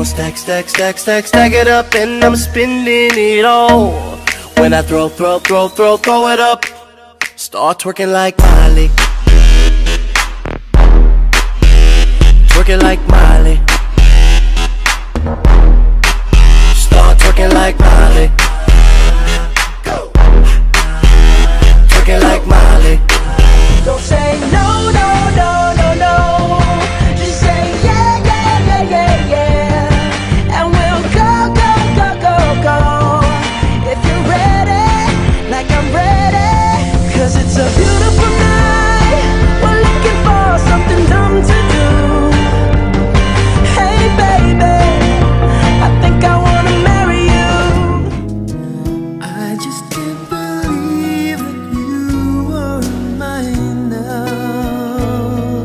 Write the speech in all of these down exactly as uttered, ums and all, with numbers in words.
I'ma stack, stack, stack, stack, stack it up, and I'm spending it all. When I throw, throw, throw, throw, throw it up, start twerking like Miley. Twerking like Miley. Start twerking like Miley. Twerking like Miley. Don't say no, no, no, no, no. Just say yeah, yeah, yeah, yeah, yeah. And we'll go, go, go, go, go. If you're ready, like I'm ready. Cause it's a beautiful night. We're looking for something dumb to do. Hey baby, I think I wanna marry you. I just can't believe that you were mine now.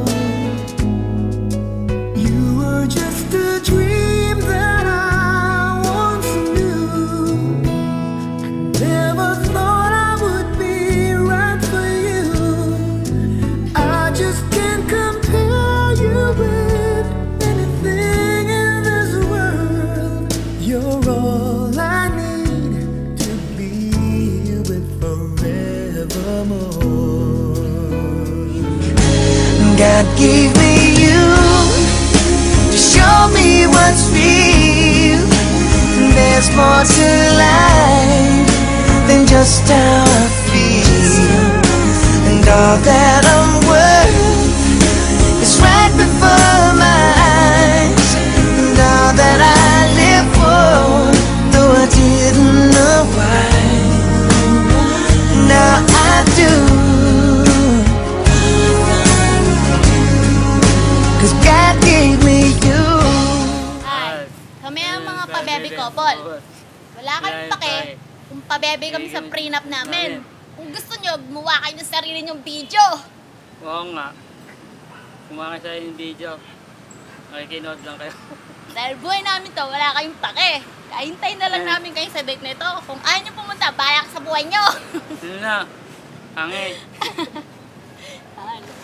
You were just a dream that I once knew. I never thought I would be right for you. I just can't compare you with anything in this world. You're all I need to be with forevermore. God gave me you to show me what's real. There's more to life than just how I feel. And all that I'm worth is right before my eyes. And all that I live for, though I didn't know why, now I do. Cause God gave me you. Ay, kami ang mga pa-baby couple. Wala kayong pake kung pa-baby kami sa prenup namin. Kung gusto nyo, gumawa kayo ng sarili nyong video. Oo nga. Kumakas sa yung video. Nakikinood lang kayo. Dahil buhay namin to, wala kayong pake. Kaya hintayin na lang namin kayo sa date nito. Kung ayaw nyo pumunta, bayak sa buhay nyo. Ano na? Hangin. Ano?